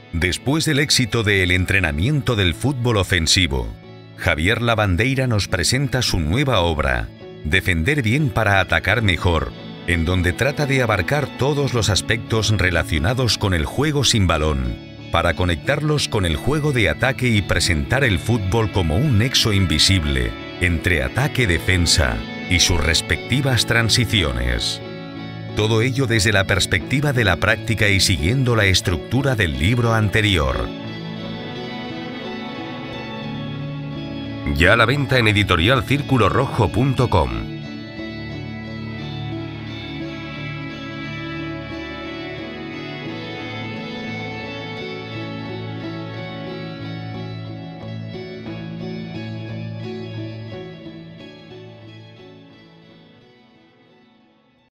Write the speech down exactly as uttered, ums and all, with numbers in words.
Después del éxito del entrenamiento del fútbol ofensivo, Javier Lavandeira nos presenta su nueva obra, Defender bien para atacar mejor, en donde trata de abarcar todos los aspectos relacionados con el juego sin balón, para conectarlos con el juego de ataque y presentar el fútbol como un nexo invisible entre ataque-defensa y sus respectivas transiciones. Todo ello desde la perspectiva de la práctica y siguiendo la estructura del libro anterior. Ya a la venta en editorial círculo rojo punto com.